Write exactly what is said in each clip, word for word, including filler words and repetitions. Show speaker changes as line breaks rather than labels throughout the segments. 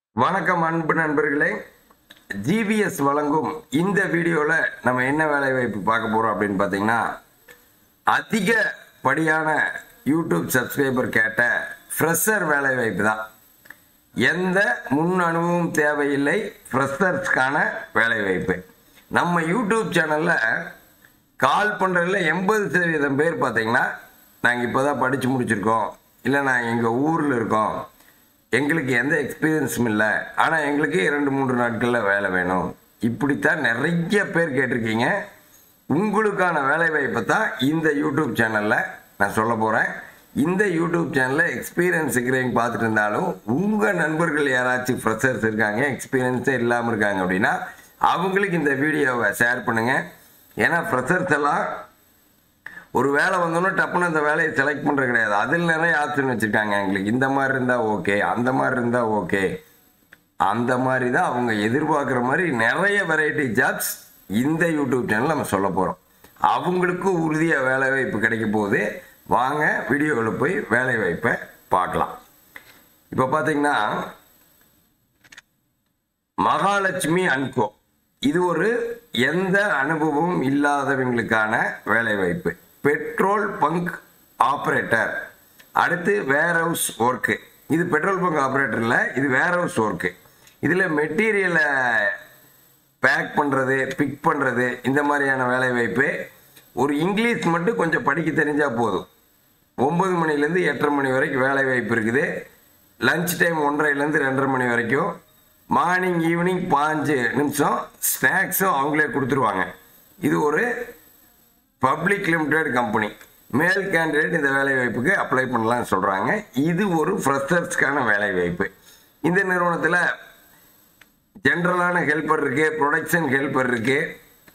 வணக்கம் அன்பு நண்பர்களே. ஜிவிஎஸ் வழங்கும் இந்த வீடியோவில் நம்ம என்ன வேலை வாய்ப்பு பார்க்க போகிறோம் அப்படின்னு பார்த்தீங்கன்னா, அதிகப்படியான யூடியூப் சப்ஸ்கிரைபர் கேட்ட ஃப்ரெஷர் வேலை வாய்ப்பு தான். எந்த முன் அனுபவம் தேவையில்லை, ஃப்ரெஷர்ஸ்க்கான வேலை வாய்ப்பு. நம்ம யூடியூப் சேனலில் கால் பண்ணுறதுல எண்பது சதவீதம் பேர் பார்த்தீங்கன்னா, நாங்கள் இப்போ தான் படித்து முடிச்சிருக்கோம், இல்லை நாங்கள் எங்கள் ஊரில் இருக்கோம், எங்களுக்கு எந்த எக்ஸ்பீரியன்ஸும் இல்லை, ஆனால் எங்களுக்கு இரண்டு மூன்று நாட்களில் வேலை வேணும், இப்படித்தான் நிறைய பேர் கேட்டிருக்கீங்க. உங்களுக்கான வேலை வாய்ப்பை தான் இந்த யூடியூப் சேனலில் நான் சொல்ல போகிறேன். இந்த யூடியூப் சேனலில் எக்ஸ்பீரியன்ஸ் இருக்கிறவங்க பார்த்துட்டு இருந்தாலும் உங்கள் நண்பர்கள் யாராச்சும் ஃப்ரெஷர்ஸ் இருக்காங்க, எக்ஸ்பீரியன்ஸே இல்லாமல் இருக்காங்க அப்படின்னா அவங்களுக்கு இந்த வீடியோவை ஷேர் பண்ணுங்கள். ஏன்னா ஃப்ரெஷர்ஸ் எல்லாம் ஒரு வேலை வந்தோன்னா டப்புன்னு அந்த வேலையை செலக்ட் பண்ணுறது கிடையாது. அதில் நிறைய ஆப்ஷன் வச்சுருக்காங்க. எங்களுக்கு இந்த மாதிரி இருந்தால் ஓகே, அந்த மாதிரி இருந்தால் ஓகே, அந்த மாதிரி தான் அவங்க எதிர்பார்க்குற மாதிரி நிறைய வெரைட்டி ஜாப்ஸ் இந்த யூடியூப் சேனல் நம்ம சொல்ல போகிறோம். அவங்களுக்கு உறுதியாக வேலை வாய்ப்பு கிடைக்க போகுது. வாங்க வீடியோவில் போய் வேலை வாய்ப்பை பார்க்கலாம். இப்போ பார்த்தீங்கன்னா, மகாலட்சுமி அன்கோ, இது ஒரு எந்த அனுபவமும் இல்லாதவங்களுக்கான வேலை வாய்ப்பு. பெட்ரோல் பங்க் ஆப்ரேட்டர், அடுத்து வேர் ஹவுஸ் ஒர்க்கு. இது பெட்ரோல் பங்க் ஆப்ரேட்டர் இல்லை, இது வேர் ஹவுஸ் ஒர்க்கு. இதில் மெட்டீரியலை பேக் பண்ணுறது, பிக் பண்ணுறது, இந்த மாதிரியான வேலை வாய்ப்பு. ஒரு இங்கிலீஷ் மட்டும் கொஞ்சம் படிக்க தெரிஞ்சால் போதும். ஒம்பது மணிலேருந்து எட்டரை மணி வரைக்கும் வேலை வாய்ப்பு இருக்குது. லஞ்ச் டைம் ஒன்றரைலேருந்து ரெண்டரை மணி வரைக்கும். மார்னிங் ஈவினிங் பாஞ்சு நிமிஷம் ஸ்நாக்ஸும் அவங்களே கொடுத்துருவாங்க. இது ஒரு public limited company. Male candidate இந்த வேலை வாய்ப்புக்கு அப்ளை பண்ணலாம்னு சொல்கிறாங்க. இது ஒரு ஃப்ரெஷர்ஸ்க்கான வேலை வாய்ப்பு. இந்த நிறுவனத்தில் ஜென்ரலான ஹெல்ப்பர் இருக்குது, ப்ரொடக்ஷன் ஹெல்ப்பர் இருக்குது,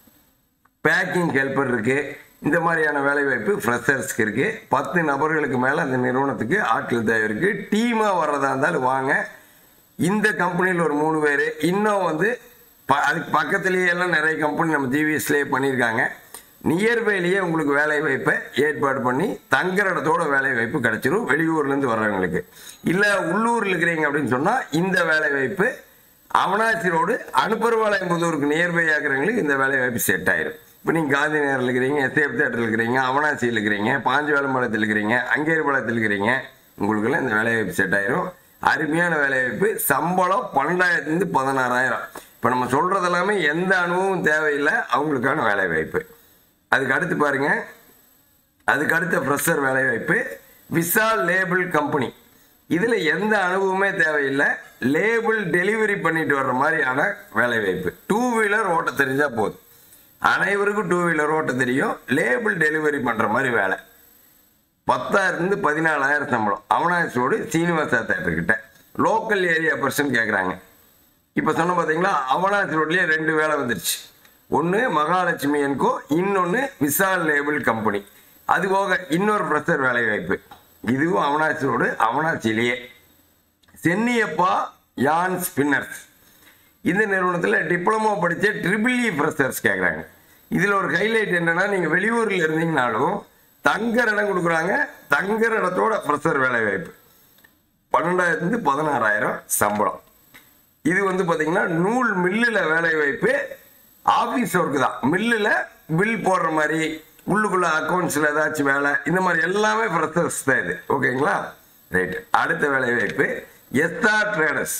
பேக்கிங் ஹெல்ப்பர் இருக்குது. இந்த மாதிரியான வேலை வாய்ப்பு ஃப்ரெஷர்ஸ்க்கு இருக்குது. பத்து நபர்களுக்கு மேலே அந்த நிறுவனத்துக்கு ஆட்கள் தேவை இருக்குது. டீமாக வர்றதா இருந்தாலும் வாங்க. இந்த கம்பெனியில் ஒரு மூணு பேர், இன்னும் வந்து ப அதுக்கு பக்கத்துலேயே எல்லாம் நிறைய கம்பெனி நம்ம ஜிவிஎஸ்லேயே பண்ணியிருக்காங்க. நியர்பைலேயே உங்களுக்கு வேலை வாய்ப்பை ஏற்பாடு பண்ணி தங்குற இடத்தோட வேலை வாய்ப்பு கிடைச்சிரும் வெளியூர்லேருந்து வர்றவங்களுக்கு. இல்லை உள்ளூரில் இருக்கிறீங்க அப்படின்னு சொன்னால் இந்த வேலை வாய்ப்பு அவனாசி ரோடு அனுப்பர்வாளையம்புதூருக்கு நியர்பை ஆகிறவங்களுக்கு இந்த வேலை வாய்ப்பு செட் ஆயிரும். இப்போ நீங்கள் காந்தி நகரில் இருக்கிறீங்க, எஸ்ஏஎஃப் தேட்டரில் இருக்கிறீங்க, அவனாசியில் இருக்கிறீங்க, பாஞ்சவேலம்பாளையத்தில் இருக்கிறீங்க, அங்கேரிபாளையத்தில் இருக்கிறீங்க, உங்களுக்கெல்லாம் இந்த வேலை வாய்ப்பு செட் ஆயிரும். அருமையான வேலை வாய்ப்பு. சம்பளம் பன்னெண்டாயிரத்துலேருந்து பதினாறாயிரம். இப்போ நம்ம சொல்கிறது எல்லாமே எந்த அனுபவமும் தேவையில்லை, அவங்களுக்கான வேலை வாய்ப்பு. அதுக்கு அடுத்து பாருங்க, அதுக்கு அடுத்த ஃப்ரெஷர் வேலை வாய்ப்பு விசால் லேபிள் கம்பெனி. இதில் எந்த அனுபவமே தேவையில்லை, லேபிள் டெலிவரி பண்ணிட்டு வர்ற மாதிரியான வேலை வாய்ப்பு. டூ வீலர் ஓட்ட தெரிஞ்சால் போதும். அனைவருக்கும் டூ வீலர் ஓட்ட தெரியும். லேபிள் டெலிவரி பண்ணுற மாதிரி வேலை. பத்தாயிரத்துலேருந்து பதினாலாயிரம் சம்பளம். அவனாசியோடு சீனிவாசா தேட்டர்கிட்ட லோக்கல் ஏரியா பர்சன் கேட்குறாங்க. இப்போ சொன்ன பார்த்தீங்களா, அவனாசி ரோட்லேயே ரெண்டு வேலை வந்துருச்சு. ஒன்று மகாலட்சுமி என்கோ, இன்னொன்று விசால் லேபிள் கம்பெனி. அது போக இன்னொரு ஃப்ரெஷர் வேலை வாய்ப்பு. இதுவும் அவனாசி ரோடு, அவனாசியிலேயே. சென்னியப்பா யான் ஸ்பின்னர்ஸ். இந்த நிறுவனத்தில் டிப்ளமோ படித்த ட்ரிபிள் இ ஃப்ரெஷர்ஸ் கேட்குறாங்க. இதில் ஒரு ஹைலைட் என்னென்னா, நீங்கள் வெளியூரில் இருந்தீங்கனாலும் தங்குற இடம் கொடுக்குறாங்க. தங்குற இடத்தோட ஃப்ரெஷர் வேலை வாய்ப்பு. பன்னெண்டாயிரத்துலேருந்து பதினாறாயிரம் சம்பளம். இது வந்து பார்த்தீங்கன்னா நூல் மில்லில் வேலை வாய்ப்பு. ஆஃபீஸ் ஒர்க்கு தான். மில்லில் பில் போடுற மாதிரி, உள்ளுக்குள்ளே அக்கௌண்ட்ஸில் ஏதாச்சும் வேலை, இந்த மாதிரி எல்லாமே ஃப்ரெஷர்ஸ் தான் இது. ஓகேங்களா, ரைட்டு. அடுத்த வேலை வாய்ப்பு எஸ்ஆர் ட்ரேடர்ஸ்.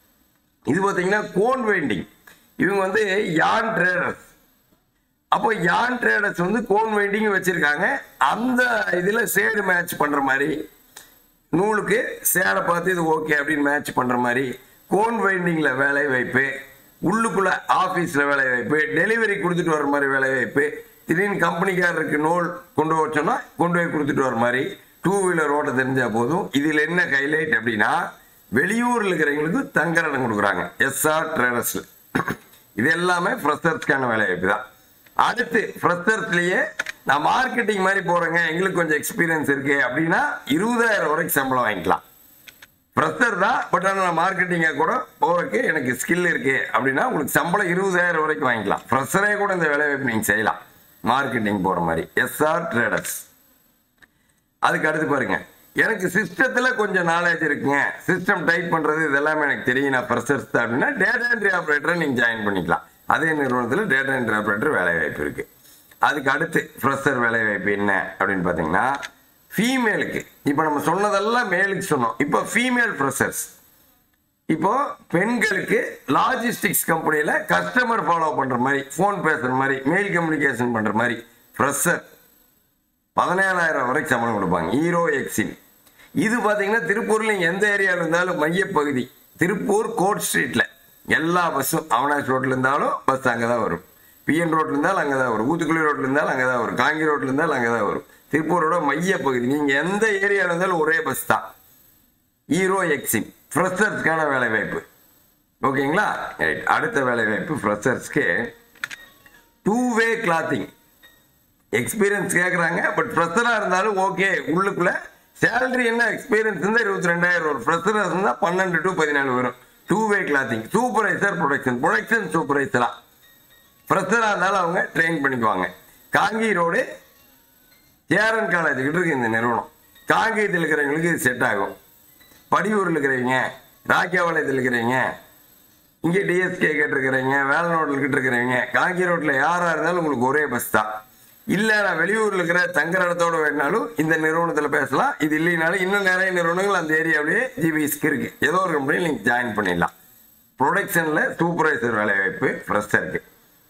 இது பார்த்தீங்கன்னா கோன் வெயிண்டிங். இவங்க வந்து யான் ட்ரேடர்ஸ். அப்போ யான் ட்ரேடர்ஸ் வந்து கோன் வெயிண்டிங் வச்சுருக்காங்க. அந்த இதில் சேடு மேட்ச் பண்ணுற மாதிரி, நூலுக்கு சேடை பார்த்து இது ஓகே அப்படின்னு மேட்ச் பண்ணுற மாதிரி கோன் வெயிண்டிங்கில் வேலை வாய்ப்பு. உள்ளுக்குள்ளே ஆஃபீஸில் வேலை வாய்ப்பு. டெலிவரி கொடுத்துட்டு வர மாதிரி வேலை வாய்ப்பு. திடீர்னு கம்பெனிக்காரருக்கு நூல் கொண்டு வச்சோன்னா கொண்டு போய் கொடுத்துட்டு வர மாதிரி. டூ வீலர் ஓட்ட தெரிஞ்சால் போதும். இதில் என்ன ஹைலைட் அப்படின்னா, வெளியூரில் இருக்கிறவங்களுக்கு தங்குற இடம் கொடுக்குறாங்க எஸ்ஆர் ட்ரேடர்ஸில். இது எல்லாமே ஃப்ரெஷர்ஸ்க்கான வேலை வாய்ப்பு தான். அடுத்து ஃப்ரெஷர்ஸ்லேயே நான் மார்க்கெட்டிங் மாதிரி போகிறேங்க, எங்களுக்கு கொஞ்சம் எக்ஸ்பீரியன்ஸ் இருக்குது அப்படின்னா இருபதாயிரம் வரைக்கும் சம்பளம் வாங்கிக்கலாம். ஃப்ரெஷர் தான், பட் ஆனால் நான் மார்க்கெட்டிங்காக கூட போகிறதுக்கு எனக்கு ஸ்கில் இருக்குது அப்படின்னா உங்களுக்கு சம்பளம் இருபதாயிரம் வரைக்கும் வாங்கிக்கலாம். ஃப்ரெஷரே கூட இந்த வேலை வாய்ப்பு நீங்கள் செய்யலாம், மார்க்கெட்டிங் போகிற மாதிரி. SR traders. அதுக்கு அடுத்து பாருங்க, எனக்கு சிஸ்டத்துல கொஞ்சம் நாலேஜ் இருக்குங்க, சிஸ்டம் டைப் பண்றது இதெல்லாமே எனக்கு தெரியும், நான் ஃப்ரெஷர்ஸ் தான் அப்படின்னா டேட்டா என்ட்ரி ஆப்ரேட்டரை நீங்க ஜாயின் பண்ணிக்கலாம். அதே நிறுவனத்தில் டேட்டா என்ட்ரி ஆப்ரேட்டர் வேலை வாய்ப்பு இருக்கு. அதுக்கு அடுத்து ஃப்ரெஷர் வேலை வாய்ப்பு என்ன அப்படின்னு பார்த்தீங்கன்னா, ஃபீமேலுக்கு இப்போ நம்ம சொன்னதெல்லாம் மேலுக்கு சொன்னோம், இப்போ ஃபீமேல் ஃப்ரெஷர்ஸ். இப்போ பெண்களுக்கு லாஜிஸ்டிக்ஸ் கம்பெனியில் கஸ்டமர் ஃபாலோ பண்ற மாதிரி, ஃபோன் பேசுற மாதிரி, மெயில் கம்யூனிகேஷன் பண்ற மாதிரி ஃப்ரெஷர் பதினேழாயிரம் வரைக்கும் சம்பளம் கொடுப்பாங்க. ஹீரோ எக்ஸின் இது பார்த்தீங்கன்னா திருப்பூர்ல எந்த ஏரியாவில் இருந்தாலும் மையப்பகுதி திருப்பூர் கோட் ஸ்ட்ரீட்ல எல்லா பஸ்ஸும் அவனாஷ் ரோட்ல இருந்தாலும் பஸ் அங்கே தான் வரும், பிஎன் ரோட்ல இருந்தாலும் அங்கே தான் வரும், ஊத்துக்குளி ரோட்ல இருந்தாலும் அங்கே தான் வரும், காங்கி ரோட்ல இருந்தாலும் அங்கே தான் வரும். திருப்பூரோட மையப்பகுதி நீங்க எந்த ஏரியாவில் இருந்தாலும் ஒரே பஸ் தான். ஹீரோ எக்ஸின் ஃப்ரெஷர்ஸ்க்கான வேலை வாய்ப்பு. ஓகேங்களா? ரைட். அடுத்த வேலை வாய்ப்பு ஃப்ரெஷர்ஸ்க்கு டூ வே கிளாத்திங். எக்ஸ்பீரியன்ஸ் கேட்குறாங்க, பட் ஃப்ரெஷராக இருந்தாலும் ஓகே. உள்ளுக்குள்ள சேலரி என்ன எக்ஸ்பீரியன்ஸ் இருந்தால் இருபத்தி ரெண்டாயிரம் வரும், ஃப்ரெஷராக இருந்தால் பன்னெண்டு டு பதினாலு வரும். Two way clothing supervisor production production சூப்பர்வைசரா ஃப்ரெஷராக இருந்தாலும் அவங்க ட்ரெயின் பண்ணிக்குவாங்க. காங்கி ரோடு சேரன் காலேஜ் கிட்ட இருக்கு இந்த நிறுவனம். காங்கேயத்தில் இருக்கிறவங்களுக்கு இது செட் ஆகும். படியூரில் இருக்கிறவங்க, ராக்கியாபாளையத்தில் இருக்கிறவங்க, இங்கே டிஎஸ்கே கேட்டிருக்கிறவங்க, வேலனோட்டில் கிட்ட இருக்கிறவங்க, காங்கி ரோட்டில் யாராக இருந்தாலும் உங்களுக்கு ஒரே பஸ் தான். இல்லை நான் வெளியூரில் இருக்கிற தங்குற இடத்தோட வேணாலும் இந்த நிறுவனத்தில் பேசலாம். இது இல்லைனாலும் இன்னும் நிறைய நிறுவனங்கள் அந்த ஏரியாவிலேயே ஜிபிஎஸ்க்கு இருக்கு. ஏதோ ஒரு கம்பெனியில் நீங்கள் ஜாயின் பண்ணிடலாம். ப்ரொடக்ஷனில் சூப்பர்வைசர் வேலை வாய்ப்பு ஃப்ரெஷருக்கு.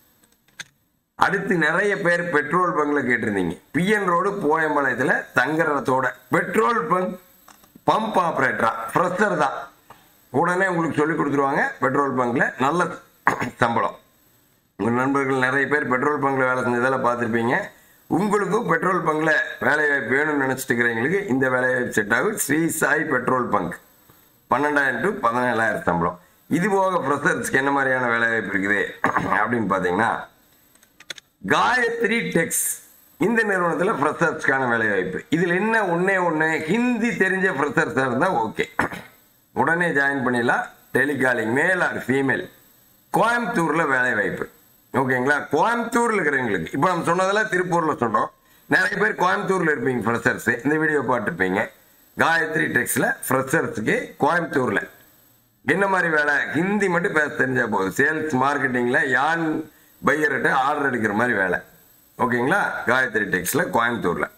அடுத்து நிறைய பேர் பெட்ரோல் பங்க்ல கேட்டிருந்தீங்க. பிஎன் ரோடு போயம்பாளையத்தில் தங்குற இடத்தோட பெட்ரோல் பங்க் பம்ப் ஆப்ரேட்டரா ஃப்ரெஷர் தான். உடனே உங்களுக்கு சொல்லி கொடுத்துருவாங்க. பெட்ரோல் பங்க்ல நல்ல சம்பளம். உங்கள் நண்பர்கள் நிறைய பேர் பெட்ரோல் பங்க்ல வேலை செஞ்சதெல்லாம் பார்த்துருப்பீங்க. உங்களுக்கும் பெட்ரோல் பங்க்ல வேலை வாய்ப்பு வேணும்னு நினைச்சிட்டு இருக்கிறவங்களுக்கு இந்த வேலை வாய்ப்பு செட் ஆகும். ஸ்ரீ சாய் பெட்ரோல் பங்க் பன்னெண்டாயிரம் டு பதினேழாயிரம் சம்பளம். இது போக ஃப்ரெஷர்ஸ்க்கு என்ன மாதிரியான வேலை வாய்ப்பு இருக்குது அப்படின்னு பார்த்தீங்கன்னா, காயத்ரி டெக்ஸ் இந்த நிறுவனத்தில் ஃப்ரெஷர்ஸ்க்கான வேலை வாய்ப்பு. இதில் என்ன ஒன்னே ஒன்று, ஹிந்தி தெரிஞ்ச ஃப்ரெஷர்ஸாக இருந்தால் ஓகே, உடனே ஜாயின் பண்ணிடலாம். Telecalling male or female. கோயம்புத்தூரில் வேலை வாய்ப்பு. ஓகேங்களா? கோயம்புத்தூரில் இருக்கிறவங்களுக்கு இப்போ நம்ம சொன்னதெல்லாம் திருப்பூரில் சொல்கிறோம். நிறைய பேர் கோயம்புத்தூரில் இருப்பீங்க ஃப்ரெஷர்ஸ், இந்த வீடியோ பார்த்துருப்பீங்க. காயத்ரி டெக்ஸில் ஃப்ரெஷர்ஸுக்கு கோயம்புத்தூரில் என்ன மாதிரி வேலை? ஹிந்தி மட்டும் பேச தெரிஞ்சால் போதும். சேல்ஸ் மார்க்கெட்டிங்கில் யான் பையர்கிட்ட ஆர்டர் எடுக்கிற மாதிரி வேலை. ஓகேங்களா? காயத்ரி டெக்ஸில் கோயம்புத்தூரில்.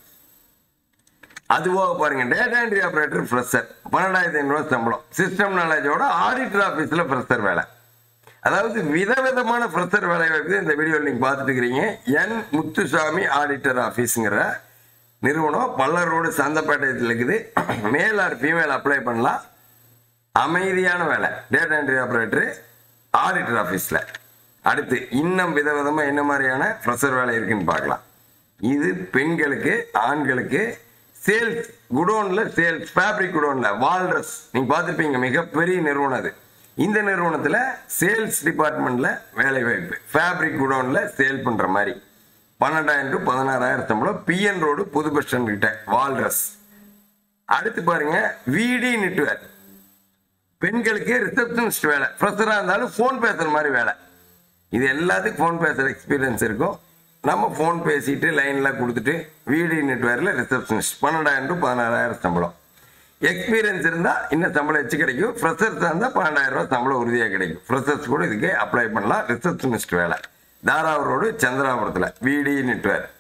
அதுவாக பாருங்க, டேட்டா என்ட்ரி ஆப்ரேட்டர் ஃப்ரெஷர் பன்னெண்டாயிரத்தி ஐநூறுவா சம்பளம். சிஸ்டம் நாலேஜோட ஆடிட்டர் ஆஃபீஸில் ஃப்ரெஷர் வேலை. அதாவது விதவிதமான ஃப்ரெஷர் வேலை வாய்ப்பு இந்த வீடியோவில் நீங்கள் பார்த்துட்டு இருக்கிறீங்க. என் முத்துசாமி ஆடிட்டர் ஆஃபீஸுங்கிற நிறுவனம் பல்லர் ரோடு சந்தப்பேட்டையில் இருக்குது. மேல் ஆர் ஃபீமேல் அப்ளை பண்ணலாம். அமைதியான வேலை, டேட்டா என்ட்ரி ஆப்ரேட்டர் ஆடிட்டர் ஆஃபீஸில். அடுத்து இன்னும் விதவிதமாக என்ன மாதிரியான ஃப்ரெஷர் வேலை இருக்குன்னு பார்க்கலாம். இது பெண்களுக்கு, ஆண்களுக்கு. சேல்ஸ் குடோன்ல, சேல்ஸ் ஃபேப்ரிக் குடோன்ல வால்ரஸ் நீங்க பார்த்துருப்பீங்க, மிகப்பெரிய நிறுவனம் அது. இந்த நிறுவனத்தில் சேல்ஸ் டிபார்ட்மெண்ட்ல வேலை வாய்ப்பு. ஃபேப்ரிக் குடோன்ல சேல் பண்ற மாதிரி பன்னெண்டாயிரம் டு பதினாறாயிரம் சம்பளம். பிஎன் ரோடு புது பஸ் ஸ்டாண்ட் கிட்ட வால்ரஸ். அடுத்து பாருங்க, விடி நெட்வொர்க் பெண்களுக்கு ரிசப்ஷனிஸ்ட் வேலை. ஃப்ரெஷரா இருந்தாலும் ஃபோன் பேசுற மாதிரி வேலை. இது எல்லாத்துக்கும் ஃபோன் பேசுற எக்ஸ்பீரியன்ஸ் இருக்கும். நம்ம ஃபோன் பேசிட்டு லைன்ல கொடுத்துட்டு விடி நெட்வொர்க்ல ரிசப்ஷனிஸ்ட் பன்னெண்டாயிரம் டு பதினாறாயிரம் சம்பளம். எக்ஸ்பீரியன்ஸ் இருந்தால் இன்னும் சம்பளம் வச்சு கிடைக்கும். ஃப்ரெஷர்ஸ் இருந்தால் பன்னெண்டாயிரம் ரூபாய் சம்பளம் உறுதியாக கிடைக்கும். ஃப்ரெஷர்ஸ் கூட இதுக்கு அப்ளை பண்ணலாம். ரிசப்ஷனிஸ்ட் வேலை தாராவூர் ரோடு சந்திராபுரத்தில் விடி நெட்வொர்க்.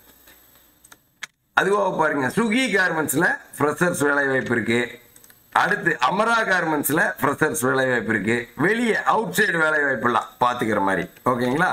அதுவாக பாருங்க, சுகி கார்மெண்ட்ஸ்ல ஃப்ரெஷர்ஸ் வேலை வாய்ப்பு இருக்கு. அடுத்து அமரா கார்மெண்ட்ஸ்ல ஃப்ரெஷர்ஸ் வேலை வாய்ப்பு இருக்கு. வெளியே அவுட் சைடு வேலை வாய்ப்புலாம் பார்த்துக்கிற மாதிரி. ஓகேங்களா?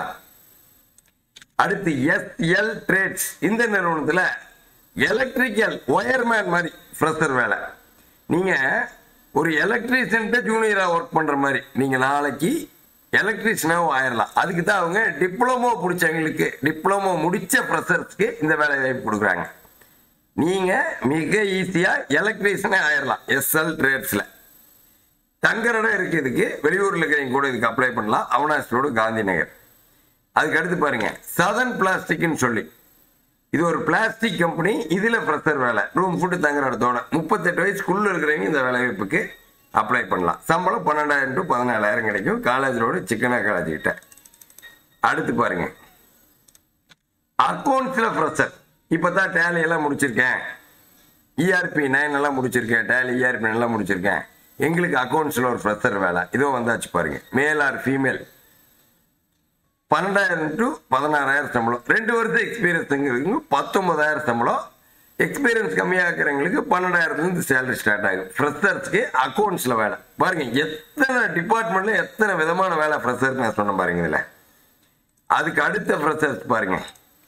அடுத்து எஸ்எல் ட்ரேட்ஸ் இந்த நிறுவனத்தில் எலக்ட்ரிக்கல் ஒயர்மேன் மாதிரி ஃப்ரெஷர் வேலை. நீங்க ஒரு எலக்ட்ரீஷியன் ஜூனியரா ஒர்க் பண்ற மாதிரி நீங்க நாளைக்கு எலக்ட்ரீஷியனாவும் ஆயிரலாம். அதுக்கு தான் அவங்க டிப்ளமோ முடிச்சவங்களுக்கு, டிப்ளமோ முடிச்ச ஃப்ரெஷர்ஸ்க்கு இந்த வேலை வாய்ப்பு கொடுக்குறாங்க. நீங்க மிக ஈஸியா எலக்ட்ரீஷியனே ஆயிரலாம். எஸ்எல் ட்ரேட்ஸ்ல தங்குற இடம் இருக்கு. இதுக்கு வெளியூர்ல இருக்கிறவங்க கூட இதுக்கு அப்ளை பண்ணலாம். அவனாஷ் ரோடு காந்தி நகர். அதுக்கு அடுத்து பாருங்க, சதன் பிளாஸ்டிக்னு சொல்லி இது ஒரு பிளாஸ்டிக் கம்பெனி. இதுல ஃப்ரெஷர் வேலை, ரூம் ஃபுட்டு தங்குற இடத்தோட. முப்பத்தெட்டு வயசுக்குள்ள இருக்கிறவங்க இந்த வேலை வாய்ப்புக்கு அப்ளை பண்ணலாம். சம்பளம் பன்னெண்டாயிரம் டு பதினாலாயிரம் கிடைக்கும். காலேஜ் ரோடு சிக்கனா காலேஜ் கிட்ட. அடுத்து பாருங்க, அக்கௌண்ட்ஸ்ல ஃப்ரெஷர். இப்பதான் டேலி எல்லாம் முடிச்சிருக்கேன், இஆர்பி நைன் எல்லாம் முடிச்சிருக்கேன், டேலி இஆர்பி நல்லா முடிச்சிருக்கேன், எங்களுக்கு அக்கௌண்ட்ஸில் ஒரு ஃப்ரெஷர் வேலை, இதோ வந்தாச்சு பாருங்க. மேல் ஆர் ஃபீமேல், பன்னெண்டாயிரம் டு பதினாறாயிரம் சம்பளம், ரெண்டு வருஷம் எக்ஸ்பீரியன்ஸுங்கிறதுக்கு பத்தொன்பதாயிரம் சம்பளம். எக்ஸ்பீரியன்ஸ் கம்மியாக இருக்கிறவங்களுக்கு பன்னெண்டாயிரத்துலேருந்து சேலரி ஸ்டார்ட் ஆகும். ஃப்ரெஷர்ஸ்க்கு அக்கௌண்ட்ஸில் வேலை பாருங்க. எத்தனை டிபார்ட்மெண்ட்ல எத்தனை விதமான வேலை ஃப்ரெஷருக்கு நான் சொன்ன பாருங்க. இதில் அதுக்கு அடுத்த ஃப்ரெஷர்ஸ் பாருங்க,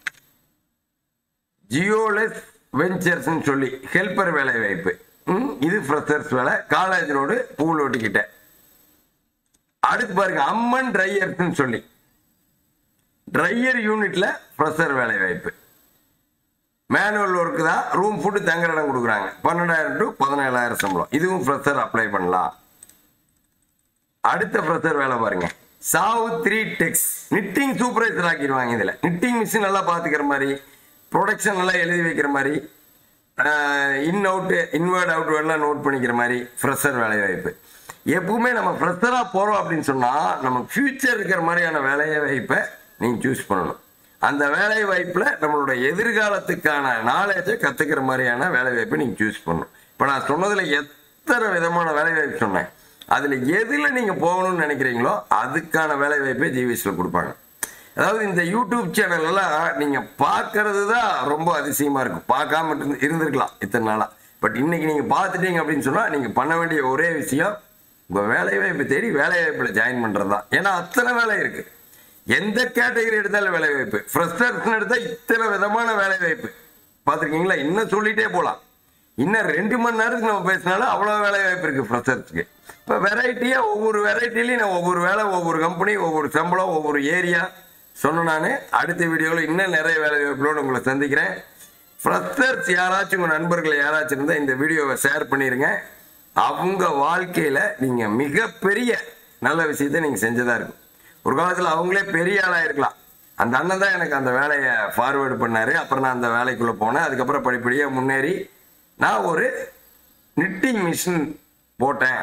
ஜியோலெஸ் வெஞ்சர்ஸ்ன்னு சொல்லி ஹெல்பர் வேலை வாய்ப்பு. இது ஃப்ரெஷர்ஸ் வேலை, காலேஜ் ரோடு பூல் ஓட்டிக்கிட்ட. அடுத்து பாருங்க, அம்மன் ட்ரையர்ஸ்ன்னு சொல்லி ட்ரையர் யூனிட்ல ஃப்ரெஷர் வேலை வாய்ப்பு. மேனுவல் ஒர்க்கு தான், ரூம் ஃபுட்டு தங்குற இடம் கொடுக்குறாங்க. பன்னெண்டாயிரம் டு பதினேழாயிரம் சம்பளம், இதுவும் ஃப்ரெஷர் அப்ளை பண்ணலாம். அடுத்த ஃப்ரெஷர் வேலை பாருங்க, சாவுத்ரி டெக்ஸ் நிட்டிங் சூப்பர்வைசர் ஆக்கிடுவாங்க. இதில் நிட்டிங் மிஷின் நல்லா பார்த்துக்கிற மாதிரி, ப்ரொடக்ஷன் நல்லா எழுதி வைக்கிற மாதிரி, இன் அவுட்டு இன்வேர்ட் அவுட் வேர்டெலாம் நோட் பண்ணிக்கிற மாதிரி ஃப்ரெஷர் வேலை வாய்ப்பு. எப்பவுமே நம்ம ஃப்ரெஷராக போகிறோம் அப்படின்னு சொன்னால் நம்ம ஃபியூச்சர் இருக்கிற மாதிரியான வேலையை வாய்ப்பை நீங்கள் சூஸ் பண்ணணும். அந்த வேலை வாய்ப்பில் நம்மளோட எதிர்காலத்துக்கான நாலேஜை கற்றுக்கிற மாதிரியான வேலை வாய்ப்பை நீங்கள் சூஸ் பண்ணணும். இப்போ நான் சொன்னதில் எத்தனை விதமான வேலை வாய்ப்பு சொன்னேன், அதில் எதில் நீங்கள் போகணும்னு நினைக்கிறீங்களோ அதுக்கான வேலை வாய்ப்பை ஜிவிஎஸ்ல கொடுப்பாங்க. அதாவது இந்த யூடியூப் சேனல் எல்லாம் நீங்கள் பார்க்கறது தான் ரொம்ப அதிசயமாக இருக்கும். பார்க்காம இருந்து இருந்திருக்கலாம் இத்தனை நாளாக. பட் இன்னைக்கு நீங்கள் பார்த்துட்டீங்க அப்படின்னு சொன்னால் நீங்கள் பண்ண வேண்டிய ஒரே விஷயம் உங்கள் வேலை வாய்ப்பை தேடி வேலை வாய்ப்பில் ஜாயின் பண்ணுறது தான். ஏன்னா அத்தனை வேலை இருக்குது. எந்த கேட்டகரி எடுத்தாலும் வேலை வாய்ப்பு. ஃப்ரெஷர்ஸ்னு எடுத்தால் இத்தனை விதமான வேலை வாய்ப்பு பார்த்துருக்கீங்களா? இன்னும் சொல்லிட்டே போகலாம். இன்னும் ரெண்டு மணி நேரத்துக்கு நம்ம பேசினாலும் அவ்வளோ வேலை வாய்ப்பு இருக்குது ஃப்ரெஷர்ஸ்க்கு. இப்போ வெரைட்டியாக ஒவ்வொரு வெரைட்டிலையும் நான் ஒவ்வொரு வேலை, ஒவ்வொரு கம்பெனி, ஒவ்வொரு சம்பளம், ஒவ்வொரு ஏரியா சொன்ன. நான் அடுத்த வீடியோவில் இன்னும் நிறைய வேலை வாய்ப்புகளோடு உங்களை சந்திக்கிறேன். ஃப்ரெஷர்ஸ் யாராச்சும் உங்கள் நண்பர்கள் யாராச்சும் இருந்தால் இந்த வீடியோவை ஷேர் பண்ணிடுங்க. அவங்க வாழ்க்கையில் நீங்கள் மிகப்பெரிய நல்ல விஷயத்தை நீங்கள் செஞ்சதாக இருக்கும். ஒரு காலத்தில் அவங்களே பெரிய ஆளாக இருக்கலாம். அந்த அண்ணன் தான் எனக்கு அந்த வேலையை ஃபார்வேர்டு பண்ணார். அப்புறம் நான் அந்த வேலைக்குள்ளே போனேன். அதுக்கப்புறம் படிப்படியாக முன்னேறி நான் ஒரு நிட்டிங் மிஷின் போட்டேன்,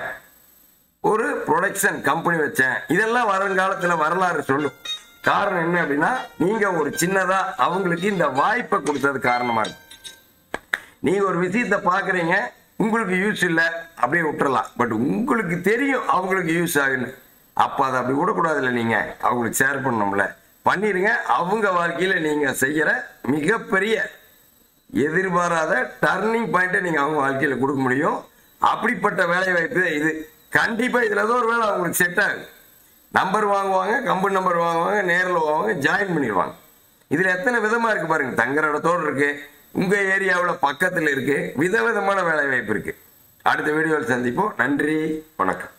ஒரு ப்ரொடக்ஷன் கம்பெனி வச்சேன். இதெல்லாம் வருங்காலத்தில் வரலாறு சொல்லும். காரணம் என்ன அப்படின்னா, நீங்கள் ஒரு சின்னதாக அவங்களுக்கு இந்த வாய்ப்பை கொடுத்தது காரணமாக இருக்கும். நீங்கள் ஒரு விஷயத்தை பார்க்குறீங்க, உங்களுக்கு யூஸ் இல்லை அப்படியே விட்டுறலாம். பட் உங்களுக்கு தெரியும் அவங்களுக்கு யூஸ் ஆகுன்னு. அப்போ அதை அப்படி விடக்கூடாது. இல்லை, நீங்கள் அவங்களுக்கு ஷேர் பண்ணணும்ல, பண்ணிடுங்க. அவங்க வாழ்க்கையில் நீங்கள் செய்கிற மிகப்பெரிய எதிர்பாராத டர்னிங் பாயிண்ட்டை நீங்கள் அவங்க வாழ்க்கையில் கொடுக்க முடியும். அப்படிப்பட்ட வேலை வாய்ப்பு இது. கண்டிப்பாக இதில் ஏதோ ஒரு வேலை அவங்களுக்கு செட் ஆகும். நம்பர் வாங்குவாங்க, கம்பெனி நம்பர் வாங்குவாங்க, நேரில் வாங்குவாங்க, ஜாயின் பண்ணிடுவாங்க. இதில் எத்தனை விதமாக இருக்குது பாருங்கள். தங்குற இடத்தோடு இருக்குது, உங்கள் ஏரியாவில் பக்கத்தில் இருக்குது, விதவிதமான வேலை வாய்ப்பு இருக்குது. அடுத்த வீடியோவில் சந்திப்போம். நன்றி, வணக்கம்.